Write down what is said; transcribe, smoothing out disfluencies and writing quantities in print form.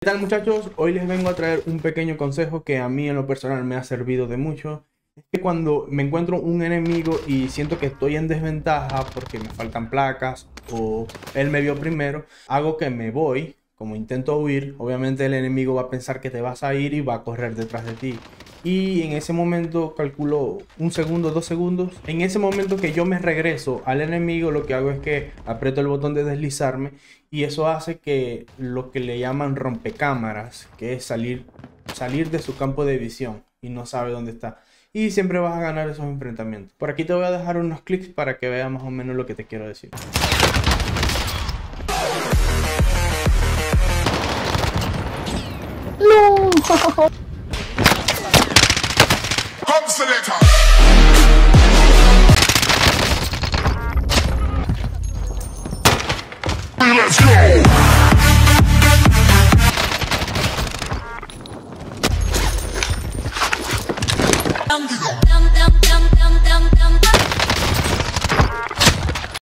¿Qué tal, muchachos? Hoy les vengo a traer un pequeño consejo que a mí en lo personal me ha servido de mucho. Es que cuando me encuentro un enemigo y siento que estoy en desventaja porque me faltan placas o él me vio primero, hago que me voy, como intento huir. Obviamente el enemigo va a pensar que te vas a ir y va a correr detrás de ti. Y en ese momento calculo un segundo, 2 segundos. En ese momento que yo me regreso al enemigo, lo que hago es que aprieto el botón de deslizarme y eso hace que lo que le llaman rompecámaras, que es salir de su campo de visión y no sabe dónde está. Y siempre vas a ganar esos enfrentamientos. Por aquí te voy a dejar unos clics para que veas más o menos lo que te quiero decir. No. Let's go! Dum dum dum dum dum dum dum.